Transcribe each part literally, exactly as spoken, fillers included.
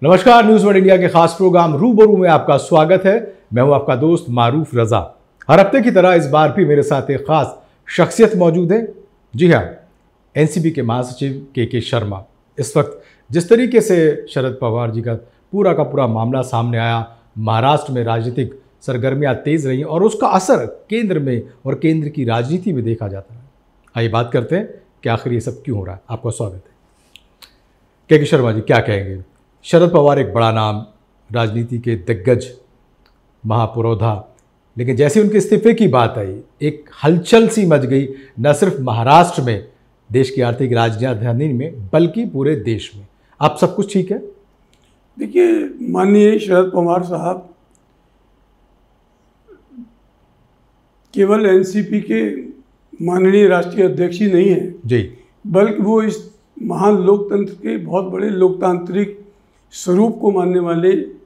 नमस्कार, news one India के खास प्रोग्राम रूबरू में आपका स्वागत है। मैं हूं आपका दोस्त मारूफ रजा। हर हफ्ते की तरह इस बार भी मेरे साथ एक खास शख्सियत मौजूद है। जी हाँ, एनसीपी के महासचिव के के शर्मा। इस वक्त जिस तरीके से शरद पवार जी का पूरा का पूरा मामला सामने आया, महाराष्ट्र में राजनीतिक सरगर्मियाँ तेज रही और उसका असर केंद्र में और केंद्र की राजनीति में देखा जाता है। आइए बात करते हैं कि आखिर ये सब क्यों हो रहा है। आपका स्वागत है। के के शर्मा जी, क्या कहेंगे? शरद पवार एक बड़ा नाम, राजनीति के दिग्गज, महापुरोधा, लेकिन जैसे उनके इस्तीफे की बात आई, एक हलचल सी मच गई, न सिर्फ महाराष्ट्र में, देश की आर्थिक राजधानी में, बल्कि पूरे देश में। आप सब कुछ ठीक है? देखिए, माननीय शरद पवार साहब केवल एनसीपी के माननीय राष्ट्रीय अध्यक्ष ही नहीं है जी, बल्कि वो इस महान लोकतंत्र के बहुत बड़े लोकतांत्रिक स्वरूप को मानने वाले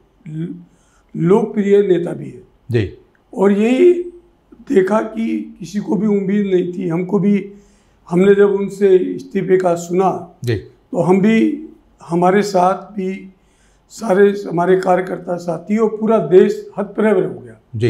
लोकप्रिय नेता भी है जी। और यही देखा कि किसी को भी उम्मीद नहीं थी, हमको भी, हमने जब उनसे इस्तीफे का सुना जी, तो हम भी, हमारे साथ भी सारे हमारे कार्यकर्ता साथी और पूरा देश हतप्रभ हो गया जी।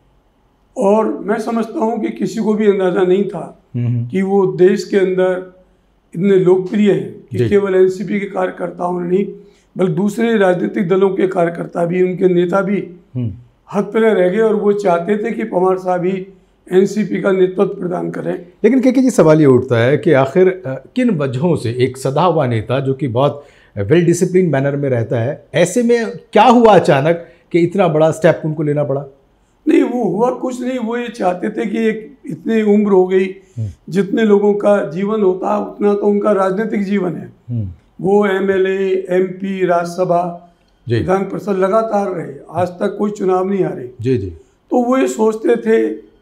और मैं समझता हूं कि किसी को भी अंदाज़ा नहीं था कि वो देश के अंदर इतने लोकप्रिय हैं कि केवल एनसीपी के कार्यकर्ताओं ने नहीं बल्कि दूसरे राजनीतिक दलों के कार्यकर्ता भी, उनके नेता भी हतप्रभ रह गए और वो चाहते थे कि पवार साहब ही एनसीपी का नेतृत्व प्रदान करें। लेकिन के के जी, सवाल ये उठता है कि आखिर किन वजहों से एक सदा हुआ नेता जो कि बहुत वेल डिसिप्लिन मैनर में रहता है, ऐसे में क्या हुआ अचानक कि इतना बड़ा स्टेप उनको लेना पड़ा? नहीं, वो हुआ कुछ नहीं, वो ये चाहते थे कि एक इतनी उम्र हो गई, जितने लोगों का जीवन होता उतना तो उनका राजनीतिक जीवन है। वो एमएलए, एमपी, राज्यसभा, विधान परिषद लगातार रहे, आज तक कोई चुनाव नहीं हारे जी जी। तो वो ये सोचते थे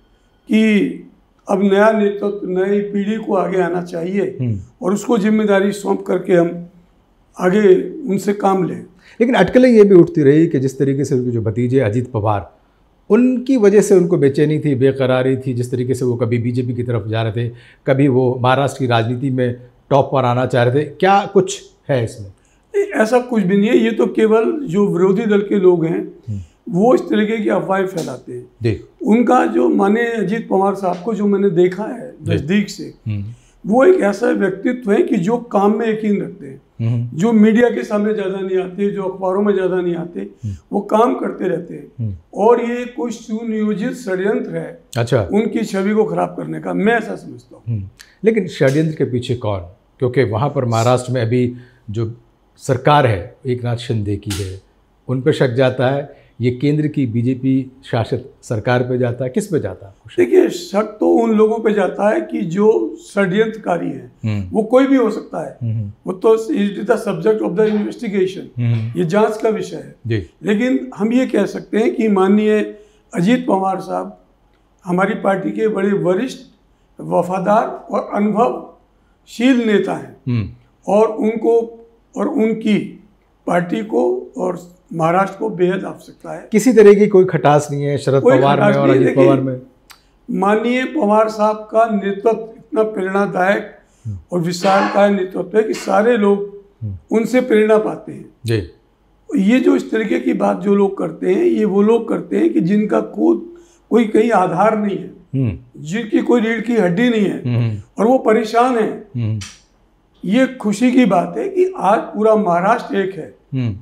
कि अब नया नेतृत्व, नई पीढ़ी को आगे आना चाहिए और उसको जिम्मेदारी सौंप करके हम आगे उनसे काम लें। लेकिन अटकलें ये भी उठती रही कि जिस तरीके से उनके जो भतीजे अजीत पवार, उनकी वजह से उनको बेचैनी थी, बेकरारी थी, जिस तरीके से वो कभी बीजेपी की तरफ जा रहे थे, कभी वो महाराष्ट्र की राजनीति में टॉप पर आना चाह रहे थे। क्या कुछ है इसमें? ऐसा कुछ भी नहीं है, ये तो केवल जो विरोधी दल के लोग हैं वो इस तरीके की अफवाहें फैलाते हैं। जी। उनका जो, माने अजीत पवार साहब को जो मैंने देखा है नज़दीक से, वो एक ऐसा व्यक्तित्व है कि जो काम में यकीन रखते हैं, जो मीडिया के सामने ज़्यादा नहीं आते, जो अखबारों में ज़्यादा नहीं आते, वो काम करते रहते हैं और ये कोई सुनियोजित षड्यंत्र है अच्छा उनकी छवि को खराब करने का, मैं ऐसा समझता हूँ। लेकिन षड्यंत्र के पीछे कौन? क्योंकि वहाँ पर महाराष्ट्र में अभी जो सरकार है एक नाथ शिंदे की है, उन पर शक जाता है, ये केंद्र की बीजेपी शासित सरकार पे जाता है, किस पे जाता है? देखिए, शक तो उन लोगों पे जाता है कि जो षड्यंत्रकारी हैं, वो कोई भी हो सकता है, वो तो it is the subject of the investigation, ये जांच का विषय है जी। लेकिन हम ये कह सकते हैं कि माननीय अजीत पवार साहब हमारी पार्टी के बड़े वरिष्ठ, वफादार और अनुभवशील नेता हैं और उनको और उनकी पार्टी को और महाराष्ट्र को बेहद आवश्यकता है। किसी तरह की कोई खटास नहीं है शरद पवार में और अजीत पवार में। माननीय पवार साहब का नेतृत्व इतना प्रेरणादायक और विशालकाय नेतृत्व है कि सारे लोग उनसे प्रेरणा पाते हैं जी। ये जो इस तरीके की बात जो लोग करते हैं, ये वो लोग करते हैं कि जिनका खुद कोई कहीं आधार नहीं है, जिनकी कोई रीढ़ की हड्डी नहीं है और वो परेशान है। ये खुशी की बात है कि आज पूरा महाराष्ट्र एक है,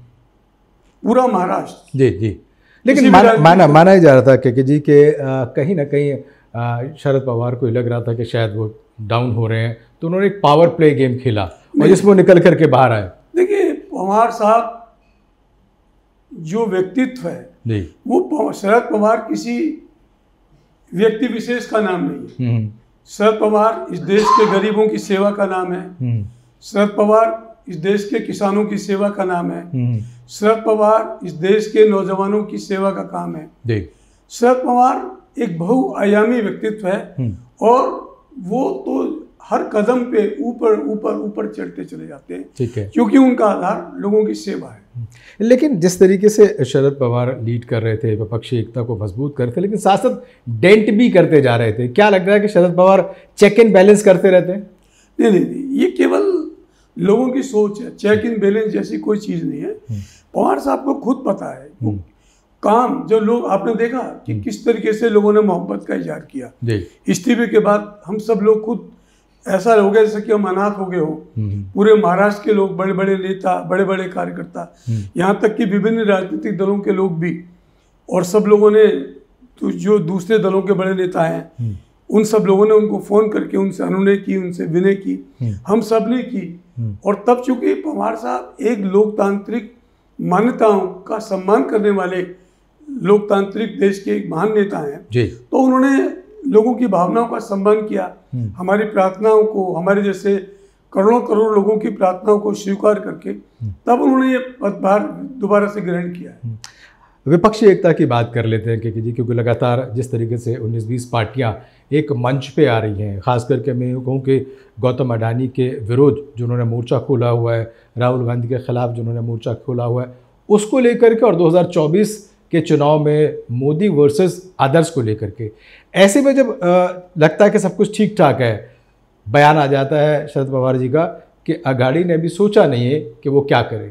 पूरा महाराष्ट्र जी जी। लेकिन माना माना माना ही जा रहा था के जी के कहीं ना कहीं आ, शरद पवार को लग रहा था कि शायद वो डाउन हो रहे हैं, तो उन्होंने एक पावर प्ले गेम खेला और जिसमें निकल करके बाहर आए। देखिए, पवार साहब जो व्यक्तित्व है जी, वो शरद पवार किसी व्यक्ति विशेष का नाम नहीं है। शरद पवार इस देश के गरीबों की सेवा का नाम है। शरद पवार इस देश के किसानों की सेवा का नाम है। शरद पवार इस देश के नौजवानों की सेवा का काम है। शरद पवार एक बहुआयामी व्यक्तित्व है और वो तो हर कदम पे ऊपर ऊपर ऊपर चढ़ते चले जाते हैं, ठीक है, क्योंकि उनका आधार लोगों की सेवा है। लेकिन जिस तरीके से शरद पवार लीड कर रहे थे, विपक्षी एकता को मजबूत कर रहे थे, लेकिन साथ साथ डेंट भी करते जा रहे थे, क्या लग रहा है कि Sharad Pawar check and balance करते रहते हैं? नहीं नहीं नहीं, ये केवल लोगों की सोच है। चेक इन बैलेंस जैसी कोई चीज़ नहीं है। पवार साहब को खुद पता है वो काम, जो लोग आपने देखा कि किस तरीके से लोगों ने मोहब्बत का इजहार किया इस्तीफे के बाद। हम सब लोग खुद ऐसा हो गया जैसे कि हम अनाथ हो गए हो। पूरे महाराष्ट्र के लोग, बड़े बड़े नेता, बड़े बड़े कार्यकर्ता, यहाँ तक कि विभिन्न राजनीतिक दलों के लोग भी, और सब लोगों ने तो जो दूसरे दलों के बड़े नेता हैं उन सब लोगों ने उनको फ़ोन करके उनसे अनुनय की, उनसे विनय की, हम सब ने की। और तब चूंकि पवार साहब एक लोकतांत्रिक मान्यताओं का सम्मान करने वाले लोकतांत्रिक देश के एक महान नेता हैं, तो उन्होंने लोगों की भावनाओं का सम्मान किया, हमारी प्रार्थनाओं को, हमारे जैसे करोड़ों करोड़ लोगों की प्रार्थनाओं को स्वीकार करके तब उन्होंने ये पदभार दोबारा से ग्रहण किया है। विपक्षी एकता की बात कर लेते हैं कि जी, क्योंकि लगातार जिस तरीके से उन्नीस बीस पार्टियां एक मंच पे आ रही हैं, खास करके मैं यूँ कहूँ कि गौतम अडानी के विरोध जिन्होंने मोर्चा खोला हुआ है, राहुल गांधी के खिलाफ जिन्होंने मोर्चा खोला हुआ है, उसको लेकर के, और दो हज़ार चौबीस के चुनाव में मोदी वर्सेस अदर्स को लेकर के, ऐसे में जब आ, लगता है कि सब कुछ ठीक ठाक है, बयान आ जाता है शरद पवार जी का कि अघाड़ी ने अभी सोचा नहीं है कि वो क्या करेंगे।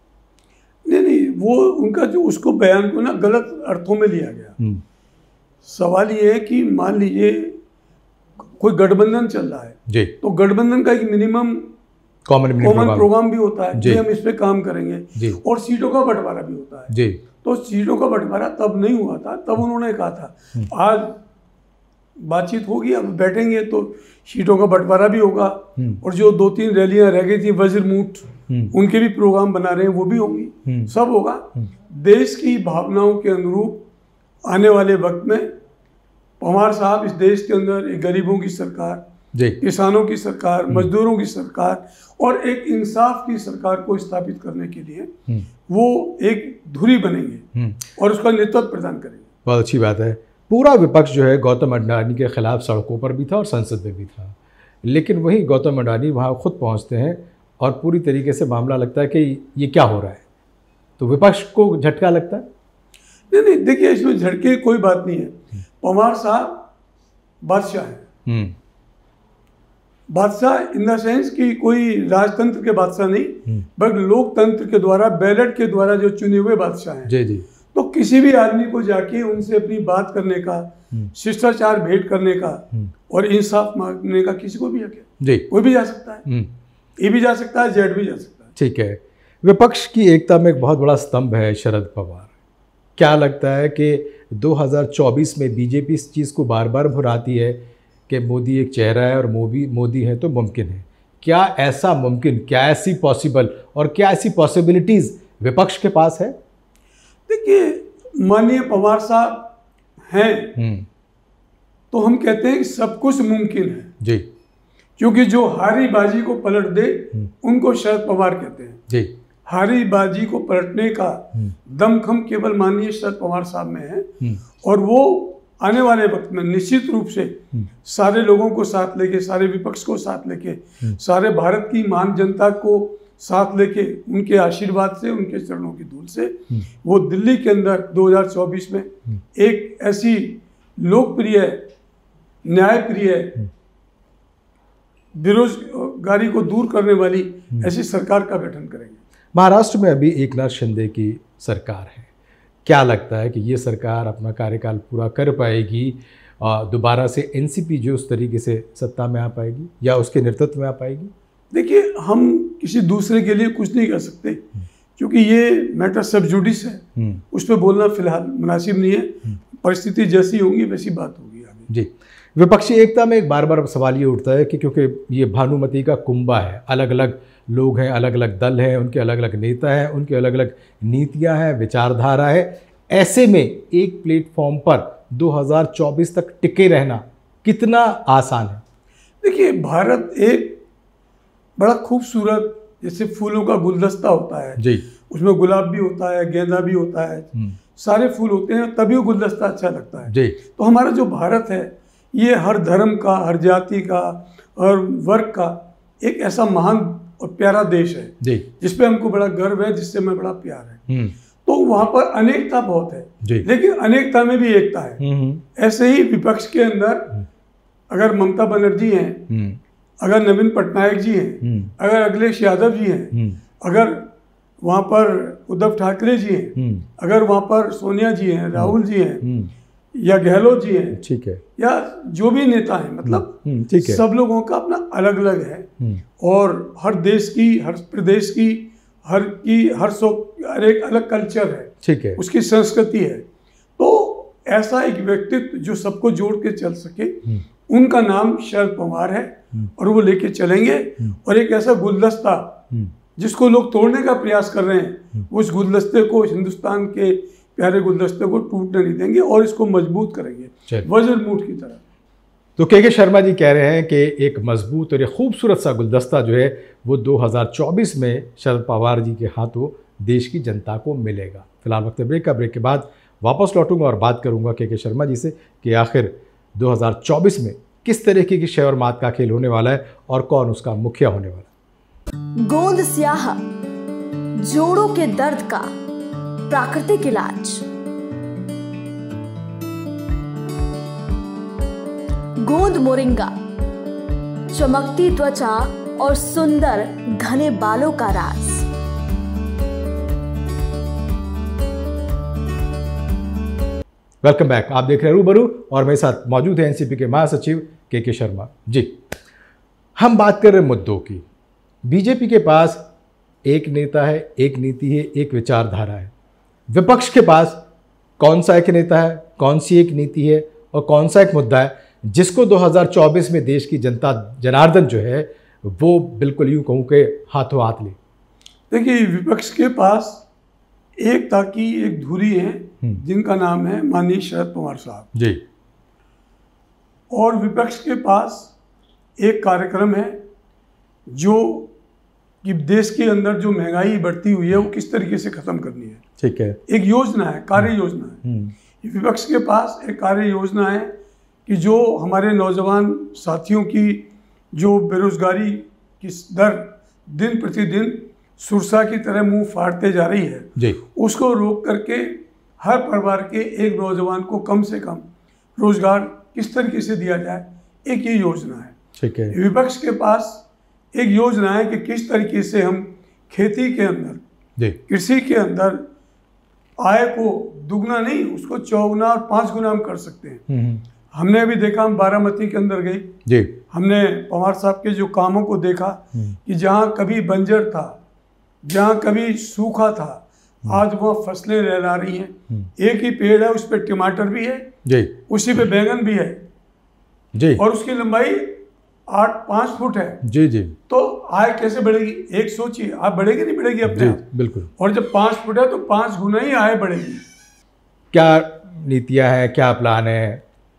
नहीं नहीं, वो उनका जो उसको बयान को ना गलत अर्थों में लिया गया। सवाल ये है कि मान लीजिए कोई गठबंधन चल रहा है जी, तो गठबंधन का एक मिनिमम कॉमन कॉमन प्रोग्राम भी होता है कि हम इस पे काम करेंगे जी, और सीटों का बंटवारा भी होता है जी। तो सीटों का बंटवारा तब नहीं हुआ था, तब उन्होंने कहा था आज बातचीत होगी, अब बैठेंगे तो सीटों का बंटवारा भी होगा, और जो दो तीन रैलियां रह गई थी वज्रमूठ, उनके भी प्रोग्राम बना रहे हैं, वो भी होंगी, सब होगा। देश की भावनाओं के अनुरूप आने वाले वक्त में पवार साहब इस देश के अंदर एक गरीबों की सरकार, किसानों की सरकार, मजदूरों की सरकार और एक इंसाफ की सरकार को स्थापित करने के लिए वो एक धुरी बनेंगे और उसका नेतृत्व प्रदान करेंगे। बहुत अच्छी बात है। पूरा विपक्ष जो है गौतम अडानी के खिलाफ सड़कों पर भी था और संसद में भी था, लेकिन वही गौतम अडानी वहाँ खुद पहुँचते हैं और पूरी तरीके से मामला लगता है कि ये क्या हो रहा है, तो विपक्ष को झटका लगता है। नहीं नहीं, देखिए इसमें झटके कोई बात नहीं है। पवार साहब बादशाह हैं, बादशाह इन द सेंस कि कोई राजतंत्र के बादशाह नहीं, बल्कि लोकतंत्र के द्वारा, बैलेट के द्वारा जो चुने हुए बादशाह हैं जी जी। तो किसी भी आदमी को जाके उनसे अपनी बात करने का, शिष्टाचार भेंट करने का और इंसाफ मांगने का किसी को भी हक है जी। कोई भी जा सकता है, ए भी जा सकता है, जेड भी जा सकता है। ठीक है। विपक्ष की एकता में एक बहुत बड़ा स्तंभ है शरद पवार। क्या लगता है कि दो हज़ार चौबीस में बीजेपी इस चीज़ को बार बार भुनाती है कि मोदी एक चेहरा है और मोदी मोदी है तो मुमकिन है? क्या ऐसा मुमकिन, क्या ऐसी पॉसिबल और क्या ऐसी पॉसिबिलिटीज़ विपक्ष के पास है? देखिए माननीय पवार साहब हैं तो हम कहते हैं कि सब कुछ मुमकिन है जी, क्योंकि जो हारी बाजी को पलट दे उनको शरद पवार कहते हैं जी। हारी बाजी को पलटने का दमखम केवल माननीय शरद पवार साहब में है, और वो आने वाले वक्त में निश्चित रूप से सारे लोगों को साथ लेके, सारे विपक्ष को साथ लेके, सारे भारत की महान जनता को साथ लेके, उनके आशीर्वाद से, उनके चरणों की धूल से वो दिल्ली के अंदर दो हज़ार चौबीस में एक ऐसी लोकप्रिय, न्यायप्रिय, बेरोजगारी को दूर करने वाली ऐसी सरकार का गठन करेंगे। महाराष्ट्र में अभी एकनाथ शिंदे की सरकार है, क्या लगता है कि ये सरकार अपना कार्यकाल पूरा कर पाएगी, दोबारा से एनसीपी जो उस तरीके से सत्ता में आ पाएगी या उसके नेतृत्व में आ पाएगी? देखिए हम किसी दूसरे के लिए कुछ नहीं कर सकते, क्योंकि ये मैटर सब जुडिस है, उस पर बोलना फिलहाल मुनासिब नहीं है। परिस्थिति जैसी होगी वैसी बात होगी आगे जी। विपक्षी एकता में एक बार बार सवाल ये उठता है कि क्योंकि ये भानुमति का कुंभा है, अलग अलग लोग हैं, अलग अलग दल हैं, उनके अलग अलग नेता हैं, उनके अलग अलग नीतियां हैं, विचारधारा है, ऐसे में एक प्लेटफॉर्म पर दो हज़ार चौबीस तक टिके रहना कितना आसान है? देखिए भारत एक बड़ा खूबसूरत, जैसे फूलों का गुलदस्ता होता है जी, उसमें गुलाब भी होता है, गेंदा भी होता है, सारे फूल होते हैं, तभी वो गुलदस्ता अच्छा लगता है जी। तो हमारा जो भारत है ये हर धर्म का, हर जाति का, हर वर्ग का एक ऐसा महान और प्यारा देश है जी, जिसपे हमको बड़ा गर्व है, जिससे हमें बड़ा प्यार है। तो वहाँ पर अनेकता बहुत है जी, लेकिन अनेकता में भी एकता है। ऐसे ही विपक्ष के अंदर अगर ममता बनर्जी हैं, अगर नवीन पटनायक जी हैं, अगर अखिलेश यादव जी हैं, अगर वहाँ पर उद्धव ठाकरे जी हैं, अगर वहाँ पर सोनिया जी हैं, राहुल जी हैं या गहलोत जी हैं, ठीक है, या जो भी नेता हैं, मतलब ठीक है, सब लोगों का अपना अलग अलग है और हर देश की, हर प्रदेश की, हर की हर सो हर एक अलग कल्चर है, ठीक है, उसकी संस्कृति है। तो ऐसा एक व्यक्तित्व जो सबको जोड़ के चल सके, उनका नाम शरद पवार है और वो लेके चलेंगे। और एक ऐसा गुलदस्ता जिसको लोग तोड़ने का प्रयास कर रहे हैं, उस गुलदस्ते को, हिंदुस्तान के प्यारे गुलदस्ते को टूटने नहीं देंगे और इसको मजबूत करेंगे वज्रमूठ की तरह। तो के के शर्मा जी कह रहे हैं कि एक मजबूत और एक खूबसूरत सा गुलदस्ता जो है वो दो हज़ार चौबीस में शरद पवार जी के हाथों देश की जनता को मिलेगा। फिलहाल वक्त ब्रेक का, ब्रेक के बाद वापस लौटूंगा और बात करूंगा के के शर्मा जी से कि आखिर दो हज़ार चौबीस में किस तरीके की शय और मात का खेल होने वाला है और कौन उसका मुखिया होने वाला है। गोंद स्याह, जोड़ों के दर्द का प्राकृतिक इलाज। गोंद मोरिंगा, चमकती त्वचा और सुंदर घने बालों का राज। Welcome back. आप देख रहे हैं रूबरू और मेरे साथ मौजूद है एनसीपी के महासचिव के के शर्मा जी। हम बात कर रहे हैं मुद्दों की। बीजेपी के पास एक नेता है, एक नीति है, एक विचारधारा है। विपक्ष के पास कौन सा एक नेता है, कौन सी एक नीति है और कौन सा एक मुद्दा है जिसको दो हज़ार चौबीस में देश की जनता जनार्दन जो है वो बिल्कुल यूं कहूं के हाथों हाथ ले। देखिए, विपक्ष के पास एकता की एक धुरी है जिनका नाम है माननीय शरद पवार साहब जी, और विपक्ष के पास एक कार्यक्रम है जो कि देश के अंदर जो महंगाई बढ़ती हुई है वो किस तरीके से खत्म करनी है। ठीक है, एक योजना है, कार्य योजना है। विपक्ष के पास एक कार्य योजना है कि जो हमारे नौजवान साथियों की जो बेरोजगारी की दर दिन प्रतिदिन सुरसा की तरह मुंह फाड़ते जा रही है जी, उसको रोक करके हर परिवार के एक नौजवान को कम से कम रोजगार किस तरीके से दिया जाए, एक ये योजना है। ठीक है, विपक्ष के पास एक योजना है कि किस तरीके से हम खेती के अंदर जी, कृषि के अंदर आय को दुगना नहीं, उसको चौगुना और पांच गुना हम कर सकते हैं। हमने अभी देखा, हम बारामती के अंदर गए जी, हमने पवार साहब के जो कामों को देखा कि जहाँ कभी बंजर था, जहाँ कभी सूखा था, आज वहाँ फसलें लहरा रही हैं। एक ही पेड़ है, उस पर टमाटर भी है जी, उसी पे बैंगन भी है जी, और उसकी लंबाई आठ पाँच फुट है जी जी। तो आय कैसे बढ़ेगी? एक सोचिए, आप बढ़ेगी नहीं बढ़ेगी अपने आप? बिल्कुल। और जब पाँच फुट है तो पाँच गुना ही आय बढ़ेगी। क्या नीतियां हैं, क्या प्लान है?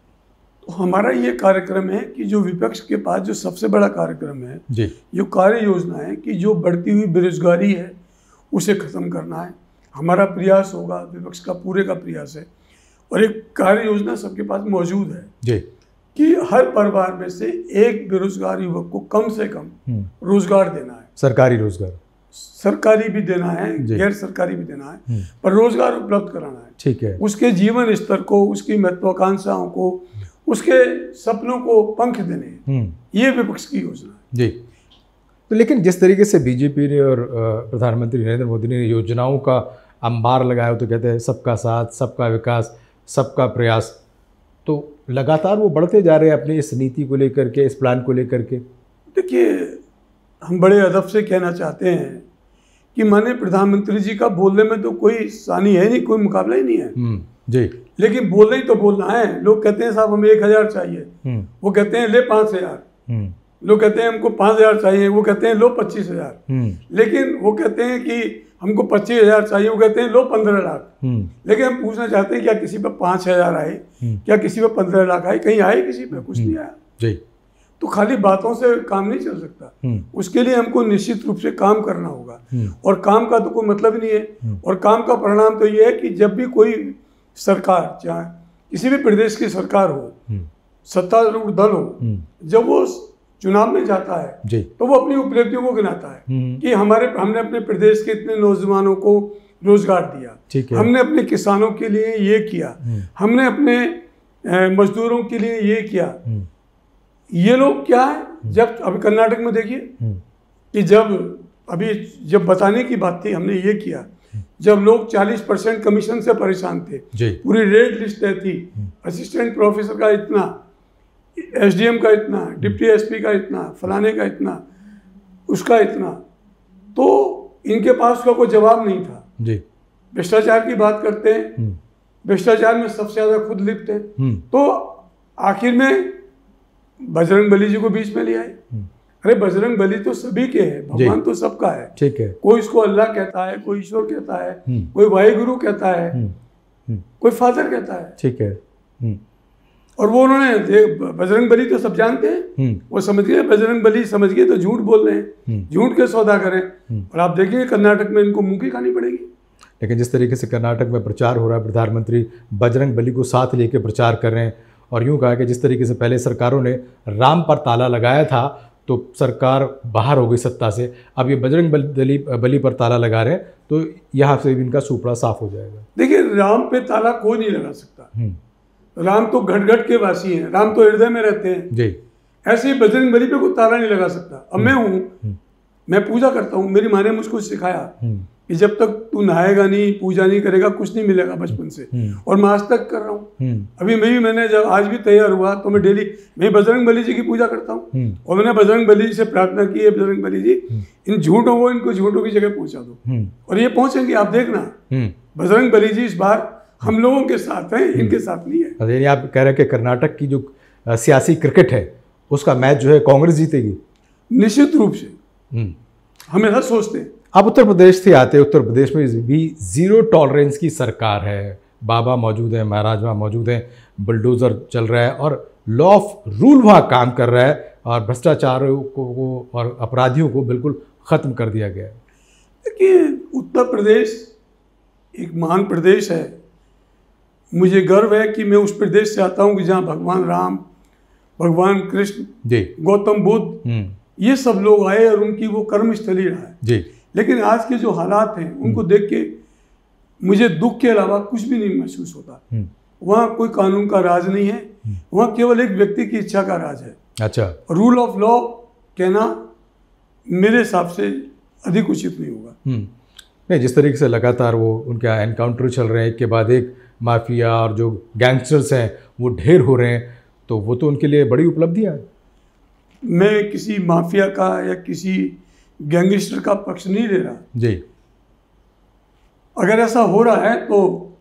तो हमारा ये कार्यक्रम है कि जो विपक्ष के पास जो सबसे बड़ा कार्यक्रम है जी, जो कार्य योजना है कि जो बढ़ती हुई बेरोजगारी है उसे खत्म करना है। हमारा प्रयास होगा, विपक्ष का पूरे का प्रयास है, और एक कार्य योजना सबके पास मौजूद है जी कि हर परिवार में से एक बेरोजगार युवक को कम से कम रोजगार देना है। सरकारी रोजगार, सरकारी भी देना है, गैर सरकारी भी देना है, पर रोजगार उपलब्ध कराना है। ठीक है, उसके जीवन स्तर को, उसकी महत्वाकांक्षाओं को, उसके सपनों को पंख देने, ये विपक्ष की योजना है जी। तो लेकिन जिस तरीके से बीजेपी ने और प्रधानमंत्री नरेंद्र मोदी ने योजनाओं का अंबार लगाया, तो कहते हैं सबका साथ, सबका विकास, सबका प्रयास, तो लगातार वो बढ़ते जा रहे हैं अपनी इस नीति को लेकर के, इस प्लान को लेकर के। देखिए, हम बड़े अदब से कहना चाहते हैं कि माननीय प्रधानमंत्री जी का बोलने में तो कोई सानी है नहीं, कोई मुकाबला ही नहीं है जी, लेकिन बोलना ही तो बोलना है। लोग कहते हैं साहब हमें एक हजार चाहिए, वो कहते हैं ले पाँच हजार। लोग कहते हैं हमको पाँच हजार चाहिए, वो कहते हैं लो पच्चीस हजार। लेकिन वो कहते हैं कि हमको पच्चीस हजार चाहिए, वो कहते हैं लो पंद्रह लाख। लेकिन हम पूछना चाहते हैं क्या किसी पे पाँच हजार आए, क्या किसी पे पंद्रह लाख आए? कहीं आए किसी पे? कुछ नहीं आया जी। तो खाली बातों से काम नहीं चल सकता, उसके लिए हमको निश्चित रूप से काम करना होगा, और काम का तो कोई मतलब ही नहीं है। और काम का परिणाम तो ये है कि जब भी कोई सरकार, चाहे किसी भी प्रदेश की सरकार हो, सत्तारूढ़ दल हो, जब वो चुनाव में जाता है जी, तो वो अपनी उपलब्धियों को गिनाता है कि हमारे हमने अपने प्रदेश के इतने नौजवानों को रोजगार दिया, हमने अपने किसानों के लिए ये किया, हमने अपने मजदूरों के लिए ये किया। ये लोग क्या है, जब अभी कर्नाटक में देखिए कि जब अभी जब बताने की बात थी हमने ये किया, जब लोग चालीस परसेंट कमीशन से परेशान थे, पूरी रेट लिस्ट थी, असिस्टेंट प्रोफेसर का इतना, एसडीएम का इतना, डिप्टी एसपी का इतना, फलाने का इतना, उसका इतना, तो इनके पास का कोई जवाब नहीं था जी। भ्रष्टाचार की बात करते हैं, भ्रष्टाचार में सबसे ज्यादा खुद लिप्त हैं, तो आखिर में बजरंग बली जी को बीच में ले आए। अरे बजरंग बली तो सभी के हैं, भगवान तो सबका है, ठीक है। कोई इसको अल्लाह कहता है, कोई ईश्वर कहता है, कोई वाहिगुरु कहता है, कोई फादर कहता है, ठीक है। और वो उन्होंने बजरंग बली तो सब जानते हैं, वो समझ गए बजरंग बली समझ गए तो झूठ बोल रहे हैं, झूठ के सौदा करें, और आप देखिए कर्नाटक में इनको मुंह की खानी पड़ेगी। लेकिन जिस तरीके से कर्नाटक में प्रचार हो रहा है, प्रधानमंत्री बजरंग बली को साथ लेके प्रचार कर रहे हैं, और यूं कहा कि जिस तरीके से पहले सरकारों ने राम पर ताला लगाया था तो सरकार बाहर हो गई सत्ता से, अब ये बजरंग बली बली पर ताला लगा रहे हैं, तो यहाँ से इनका सुपड़ा साफ हो जाएगा। देखिए राम पे ताला कोई नहीं लगा सकता, राम तो घट घट के वासी हैं, राम तो हृदय में रहते हैं जी। ऐसे ही बजरंग बली पे कोई ताला नहीं लगा सकता। अब मैं हूँ, मैं पूजा करता हूँ, मेरी माँ ने मुझको सिखाया कि जब तक तू नहाएगा नहीं, पूजा नहीं करेगा, कुछ नहीं मिलेगा बचपन से, और मैं आज तक कर रहा हूँ। अभी मैं भी मैंने जब आज भी तैयार हुआ तो मैं डेली मैं बजरंग बली जी की पूजा करता हूँ, और मैंने बजरंग बली जी से प्रार्थना की है, बजरंग बली जी इन झूठों को, इनको झूठों की जगह पहुंचा दो, और ये पहुंचेंगे, आप देखना। बजरंग बली जी इस बार हम लोगों के साथ हैं, इनके साथ नहीं है। यानी आप कह रहे हैं कि कर्नाटक की जो सियासी क्रिकेट है उसका मैच जो है कांग्रेस जीतेगी? निश्चित रूप से, हमेशा सोचते हैं। आप उत्तर प्रदेश से आते हैं, उत्तर प्रदेश में भी जीरो टॉलरेंस की सरकार है, बाबा मौजूद हैं, महाराजा मौजूद हैं, बुलडोज़र चल रहा है, और लॉ ऑफ रूल वहाँ काम कर रहा है, और भ्रष्टाचारियों को और अपराधियों को बिल्कुल ख़त्म कर दिया गया है। देखिए उत्तर प्रदेश एक महान प्रदेश है, मुझे गर्व है कि मैं उस प्रदेश से आता हूँ कि जहाँ भगवान राम, भगवान कृष्ण जी, गौतम बुद्ध, ये सब लोग आए और उनकी वो कर्मस्थली रहा है जी। लेकिन आज के जो हालात हैं उनको देख के मुझे दुख के अलावा कुछ भी नहीं महसूस होता। वहाँ कोई कानून का राज नहीं है, वहाँ केवल एक व्यक्ति की इच्छा का राज है। अच्छा, रूल ऑफ लॉ कहना मेरे हिसाब से अधिक उचित नहीं होगा। नहीं, जिस तरीके से लगातार वो उनके एनकाउंटर चल रहे हैं, एक के बाद एक माफिया और जो गैंगस्टर्स हैं वो ढेर हो रहे हैं, तो वो तो उनके लिए बड़ी उपलब्धियाँ है। मैं किसी माफिया का या किसी गैंगस्टर का पक्ष नहीं ले रहा जी। अगर ऐसा हो रहा है तो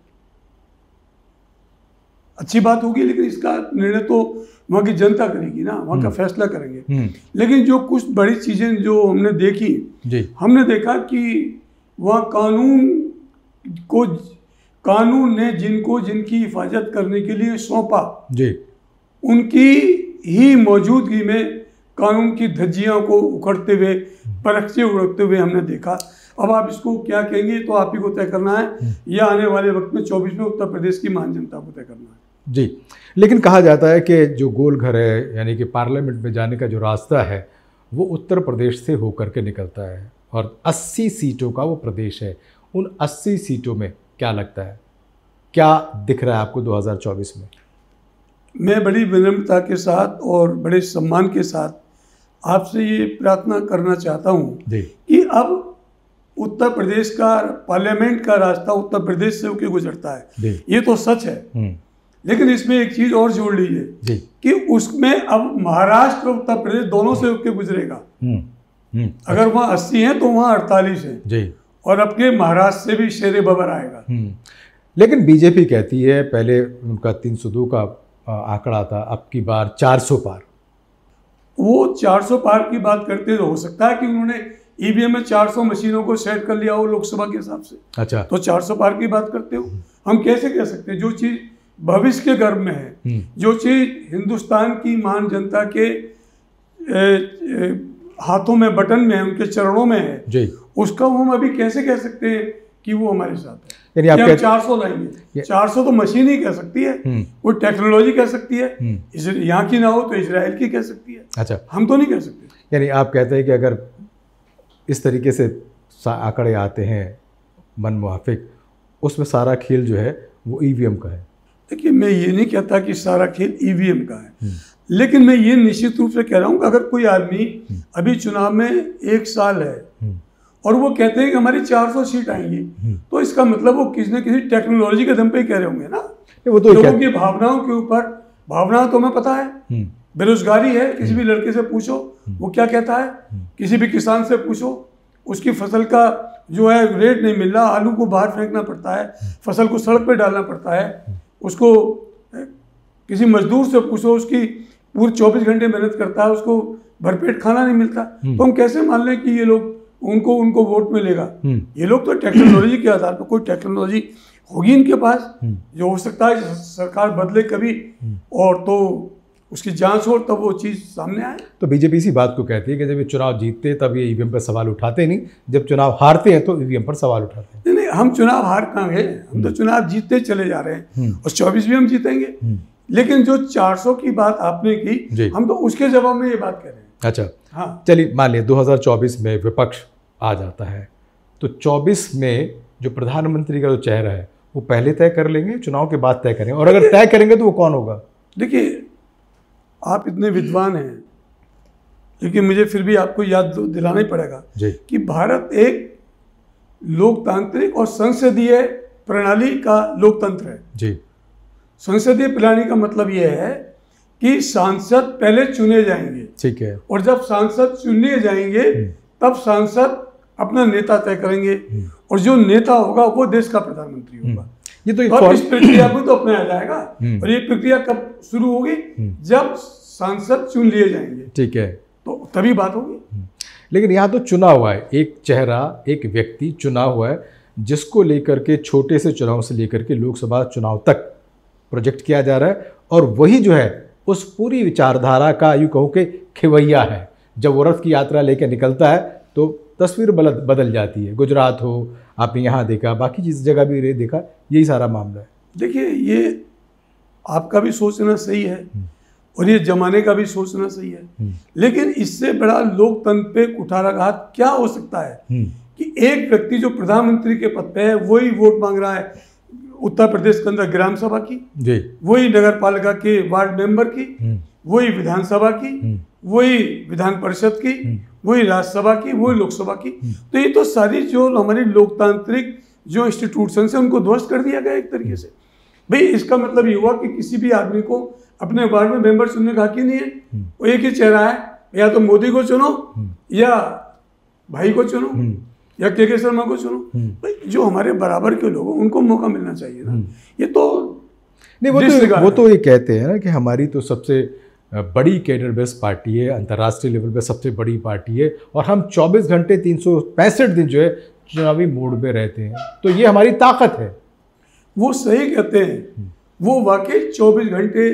अच्छी बात होगी, लेकिन इसका निर्णय तो वहाँ की जनता करेगी ना, वहाँ का फैसला करेंगे। लेकिन जो कुछ बड़ी चीज़ें जो हमने देखी जी, हमने देखा कि वहाँ कानून को, कानून ने जिनको जिनकी हिफाजत करने के लिए सौंपा जी, उनकी ही मौजूदगी में कानून की धज्जियों को उखड़ते हुए, परखते उड़ते हुए हमने देखा। अब आप इसको क्या कहेंगे तो आप ही को तय करना है, या आने वाले वक्त में चौबीस में उत्तर प्रदेश की महान जनता को तय करना है जी। लेकिन कहा जाता है कि जो गोल घर है, यानी कि पार्लियामेंट में जाने का जो रास्ता है, वो उत्तर प्रदेश से होकर के निकलता है, और अस्सी सीटों का वो प्रदेश है। उन अस्सी सीटों में क्या लगता है, क्या दिख रहा है आपको दो हज़ार चौबीस में? मैं बड़ी विनम्रता के साथ और बड़े सम्मान के साथ आपसे ये प्रार्थना करना चाहता हूँ कि अब उत्तर प्रदेश का पार्लियामेंट का रास्ता उत्तर प्रदेश से होकर गुजरता है, ये तो सच है। लेकिन इसमें एक चीज और जोड़ लीजिए कि उसमें अब महाराष्ट्र और उत्तर प्रदेश दोनों से होकर गुजरेगा। अगर वहाँ अस्सी है तो वहाँ अड़तालीस है, और अब के महाराष्ट्र से भी शेर बबर आएगा। लेकिन बीजेपी कहती है, पहले उनका तीन सौ दो का आंकड़ा था, अब की बार चार सौ पार। वो चार सौ पार की बात करते तो हो सकता है कि उन्होंने ईवीएम में चार सौ मशीनों को सेट कर लिया हो लोकसभा के हिसाब से, अच्छा, तो चार सौ पार की बात करते हो। हम कैसे कह सकते हैं? जो चीज भविष्य के गर्भ में है, जो चीज हिंदुस्तान की महान जनता के ए, ए, हाथों में, बटन में है, उनके चरणों में है जी, उसका हम अभी कैसे कह सकते हैं कि वो हमारे साथ है? यानी आप कहते... चार सौ लाएंगे, चार सौ तो मशीन ही कह सकती है, वो टेक्नोलॉजी कह सकती है, यहाँ की ना हो तो इजराइल की कह सकती है। अच्छा, हम तो नहीं कह सकते। यानी आप कहते हैं कि अगर इस तरीके से आंकड़े आते हैं मन मुआफिक, उसमें सारा खेल जो है वो ईवीएम का है। देखिए, मैं ये नहीं कहता कि सारा खेल ईवीएम का है, लेकिन मैं ये निश्चित रूप से कह रहा हूँ कि अगर कोई आदमी अभी चुनाव में एक साल है और वो कहते हैं कि हमारी चार सौ सीट आएंगी, तो इसका मतलब वो किसी न किसी टेक्नोलॉजी के दम पे कह रहे होंगे ना। वो तो लोगों की भावनाओं के ऊपर, भावना तो हमें पता है, बेरोजगारी है, किसी भी लड़के से पूछो वो क्या कहता है, किसी भी किसान से पूछो उसकी फसल का जो है रेट नहीं मिल रहा, आलू को बाहर फेंकना पड़ता है, फसल को सड़क पे डालना पड़ता है, उसको किसी मजदूर से पूछो उसकी पूरे चौबीस घंटे मेहनत करता है, उसको भरपेट खाना नहीं मिलता, तो हम कैसे मान लें कि ये लोग उनको उनको वोट मिलेगा। ये लोग तो टेक्नोलॉजी के आधार पर, कोई टेक्नोलॉजी होगी इनके पास जो हो सकता है सरकार बदले कभी और तो उसकी जांच हो तब वो चीज़ सामने आए। तो बीजेपी इसी बात को कहती है कि जब ये चुनाव जीतते तब ये ईवीएम पर सवाल उठाते नहीं, जब चुनाव हारते हैं तो ईवीएम पर सवाल उठाते हैं। नहीं नहीं, हम चुनाव हार कहाँ गए, हम तो चुनाव जीतते चले जा रहे हैं और चौबीस भी हम जीतेंगे। लेकिन जो चार सौ की बात आपने की, हम तो उसके जवाब में ये बात कह रहे हैं। अच्छा, हाँ, चलिए मान लिया दो हज़ार चौबीस में विपक्ष आ जाता है, तो चौबीस में जो प्रधानमंत्री का जो चेहरा है वो पहले तय कर लेंगे, चुनाव के बाद तय करेंगे, और अगर तय करेंगे तो वो कौन होगा? देखिए, आप इतने विद्वान हैं, लेकिन मुझे फिर भी आपको याद दिलाना ही पड़ेगा जी कि भारत एक लोकतांत्रिक और संसदीय प्रणाली का लोकतंत्र है। जी, संसदीय प्रणाली का मतलब यह है कि सांसद पहले चुने जाएंगे, ठीक है, और जब सांसद चुने जाएंगे तब सांसद अपना नेता तय करेंगे, और जो नेता होगा वो देश का प्रधानमंत्री होगा। ये तो और इस प्रक्रिया को तो अपनाया जाएगा, और ये प्रक्रिया कब शुरू होगी? जब सांसद चुन लिए जाएंगे, ठीक है, तो तभी बात होगी। लेकिन यहाँ तो चुना हुआ है एक चेहरा, एक व्यक्ति चुना हुआ है जिसको लेकर के छोटे से चुनाव से लेकर के लोकसभा चुनाव तक प्रोजेक्ट किया जा रहा है, और वही जो है उस पूरी विचारधारा का यूँ कहूँ कि खिवैया है। जब वो रथ की यात्रा लेकर निकलता है तो तस्वीर बदल बदल जाती है। गुजरात हो, आपने यहाँ देखा, बाकी जिस जगह भी रे देखा, यही सारा मामला है। देखिए, ये आपका भी सोचना सही है और ये जमाने का भी सोचना सही है, लेकिन इससे बड़ा लोकतंत्र पे कुठाराघात क्या हो सकता है कि एक व्यक्ति जो प्रधानमंत्री के पद पे है वही वोट मांग रहा है उत्तर प्रदेश के अंदर ग्राम सभा की, जी, वही नगर पालिका के वार्ड मेंबर की, वही विधानसभा की, वही विधान परिषद की, वही राज्यसभा की, वही लोकसभा की। तो ये तो सारी जो हमारी लोकतांत्रिक जो इंस्टीट्यूशन है उनको ध्वस्त कर दिया गया एक तरीके से। भाई, इसका मतलब ये हुआ कि किसी भी आदमी को अपने वार्ड में मेंबर चुनने का हक ही नहीं है। वो एक ही चेहरा है, या तो मोदी को चुनो या भाई को चुनो या के के शर्मा को चुनो। भाई, जो हमारे बराबर के लोग हैं उनको मौका मिलना चाहिए ना। ये तो नहीं, वो तो वो तो ये कहते हैं ना कि हमारी तो सबसे बड़ी कैडर बेस्ड पार्टी है, अंतर्राष्ट्रीय लेवल पे सबसे बड़ी पार्टी है, और हम चौबीस घंटे तीन सौ पैंसठ दिन जो है चुनावी मोड में रहते हैं, तो ये हमारी ताकत है। वो सही कहते हैं, वो वाकई चौबीस घंटे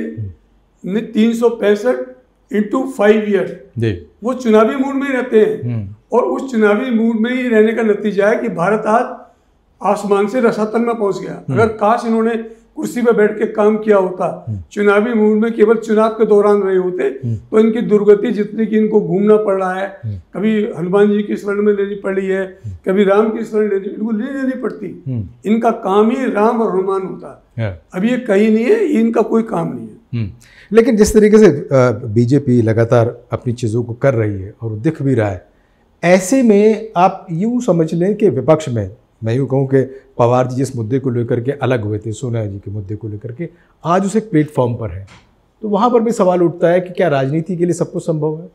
तीन सौ पैंसठ इंटू फाइव ईयर वो चुनावी मूड में ही रहते हैं, और उस चुनावी मूड में ही रहने का नतीजा है कि भारत आज आसमान से रसातल में पहुंच गया। अगर काश इन्होंने कुर्सी पे बैठ के काम किया होता, चुनावी मूड में केवल चुनाव के दौरान रहे होते, तो इनकी दुर्गति जितनी कि इनको घूमना पड़ रहा है, कभी हनुमान जी की शरण में लेनी पड़ी है, कभी राम की शरण लेनी इनको ले लेनी पड़ती। इनका काम ही राम और हनुमान होता है। अब ये कहीं नहीं है, इनका कोई काम नहीं है। लेकिन जिस तरीके से बीजेपी लगातार अपनी चीज़ों को कर रही है और दिख भी रहा है, ऐसे में आप यूँ समझ लें कि विपक्ष में, मैं यूँ कहूँ कि पवार जी जिस मुद्दे को लेकर के अलग हुए थे, सोनिया जी के मुद्दे को लेकर के, आज उस एक प्लेटफॉर्म पर है, तो वहाँ पर भी सवाल उठता है कि क्या राजनीति के लिए सब कुछ संभव है?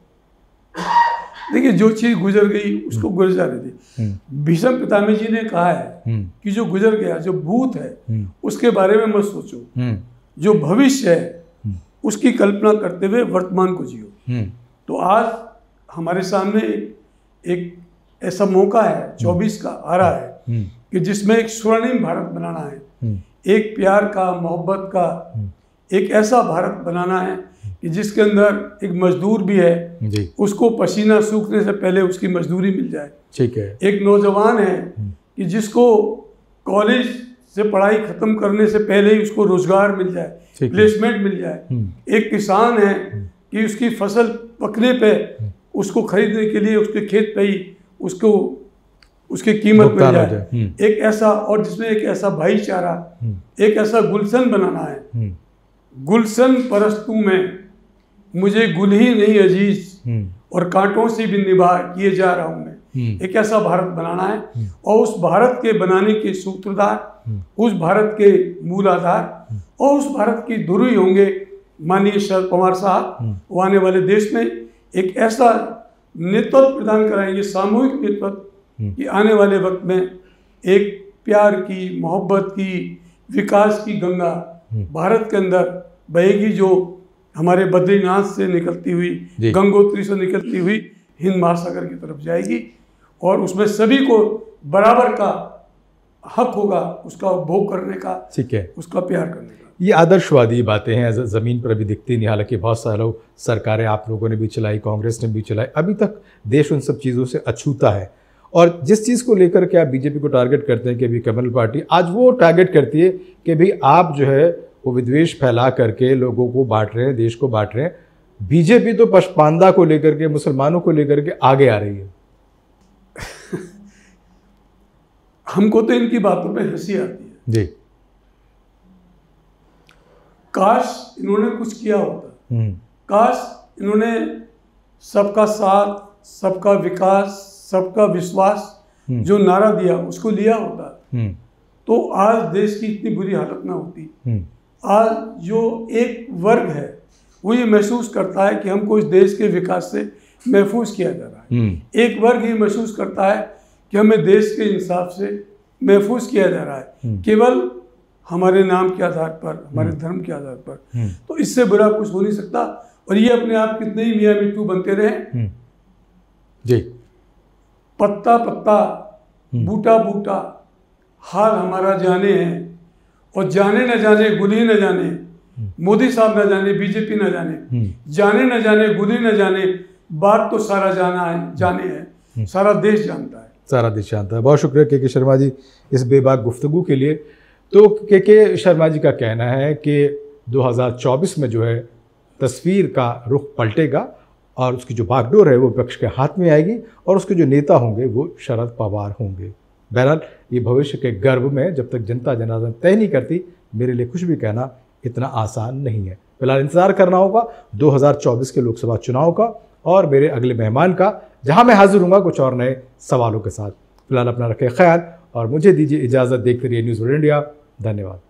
देखिए, जो चीज़ गुजर गई उसको गुजर जाने दी। भीष्म पितामह जी ने कहा है कि जो गुजर गया, जो भूत है उसके बारे में मत सोचो, जो भविष्य है उसकी कल्पना करते हुए वर्तमान को जियो। तो आज हमारे सामने एक ऐसा मौका है चौबीस का आ रहा है कि जिसमें एक स्वर्णिम भारत बनाना है, एक प्यार का, मोहब्बत का, एक ऐसा भारत बनाना है कि जिसके अंदर एक मजदूर भी है जी, उसको पसीना सूखने से पहले उसकी मजदूरी मिल जाए। ठीक है। एक नौजवान है कि जिसको कॉलेज से पढ़ाई खत्म करने से पहले ही उसको रोजगार मिल जाए, प्लेसमेंट मिल जाए। एक किसान है कि उसकी फसल पकने पे उसको खरीदने के लिए उसके खेत पे ही उसको उसकी कीमत मिल जाए। एक ऐसा, और जिसमें एक ऐसा भाईचारा, एक ऐसा गुलशन बनाना है। गुलशन परस्तू में मुझे गुल ही नहीं अजीज, और कांटों से भी निभा किए जा रहा हूं मैं। एक ऐसा भारत बनाना है और उस भारत के बनाने के सूत्रधार, उस भारत के मूलाधार और उस भारत की धुरी होंगे माननीय शरद पवार साहब। वो आने वाले देश में एक ऐसा नेतृत्व प्रदान कराएंगे, सामूहिक नेतृत्व, कि आने वाले वक्त में एक प्यार की, मोहब्बत की, विकास की गंगा भारत के अंदर बहेगी, जो हमारे बद्रीनाथ से निकलती हुई, गंगोत्री से निकलती हुई हिंद महासागर की तरफ जाएगी और उसमें सभी को बराबर का हक होगा उसका उपभोग करने का, ठीक है, उसका प्यार करने का। ये आदर्शवादी बातें हैं, ज़मीन पर अभी दिखती नहीं। हालांकि बहुत सालों सरकारें आप लोगों ने भी चलाई, कांग्रेस ने भी चलाई, अभी तक देश उन सब चीज़ों से अछूता है। और जिस चीज़ को लेकर के आप बीजेपी को टारगेट करते हैं कि अभी कम्युनल पार्टी आज वो टारगेट करती है कि भाई आप जो है वो विद्वेष फैला करके लोगों को बांट रहे हैं, देश को बांट रहे हैं। बीजेपी तो पशपांदा को लेकर के, मुसलमानों को लेकर के आगे आ रही है। हमको तो इनकी बातों पे हंसी आती है जी। काश इन्होंने कुछ किया होता, काश इन्होंने सबका साथ, सबका विकास, सबका विश्वास जो नारा दिया उसको लिया होता, तो आज देश की इतनी बुरी हालत ना होती। आज जो एक वर्ग है वो ये महसूस करता है कि हमको इस देश के विकास से महफूज किया जा रहा है। एक वर्ग ये महसूस करता है कि हमें देश के इंसाफ से महफूज किया जा रहा है, केवल हमारे नाम के आधार पर, हमारे धर्म के आधार पर। तो इससे बुरा कुछ हो नहीं सकता। और ये अपने आप कितने ही मियाँ मिट्टू बनते रहे जी, पत्ता पत्ता, बूटा बूटा, हाल हमारा जाने हैं, और जाने न जाने गुली न जाने, मोदी साहब न जाने, बीजेपी न जाने, जाने न जाने गुली न जाने, बात तो सारा जाना है, जाने है, सारा देश जानता है, सारा देश जानता है। बहुत शुक्रिया के के शर्मा जी इस बेबाक गुफ्तगू के लिए। तो के के शर्मा जी का कहना है कि दो हज़ार चौबीस में जो है तस्वीर का रुख पलटेगा और उसकी जो बागडोर है वो विपक्ष के हाथ में आएगी और उसके जो नेता होंगे वो शरद पवार होंगे। बहरहाल ये भविष्य के गर्भ में जब तक जनता जनार्दन तय नहीं करती, मेरे लिए कुछ भी कहना इतना आसान नहीं है। फिलहाल इंतज़ार करना होगा दो हज़ार चौबीस के लोकसभा चुनाव का और मेरे अगले मेहमान का, जहां मैं हाजिर हूँगा कुछ और नए सवालों के साथ। फिलहाल अपना रखें ख्याल और मुझे दीजिए इजाज़त। देखते रहिए न्यूज़ वर्ल्ड इंडिया। धन्यवाद।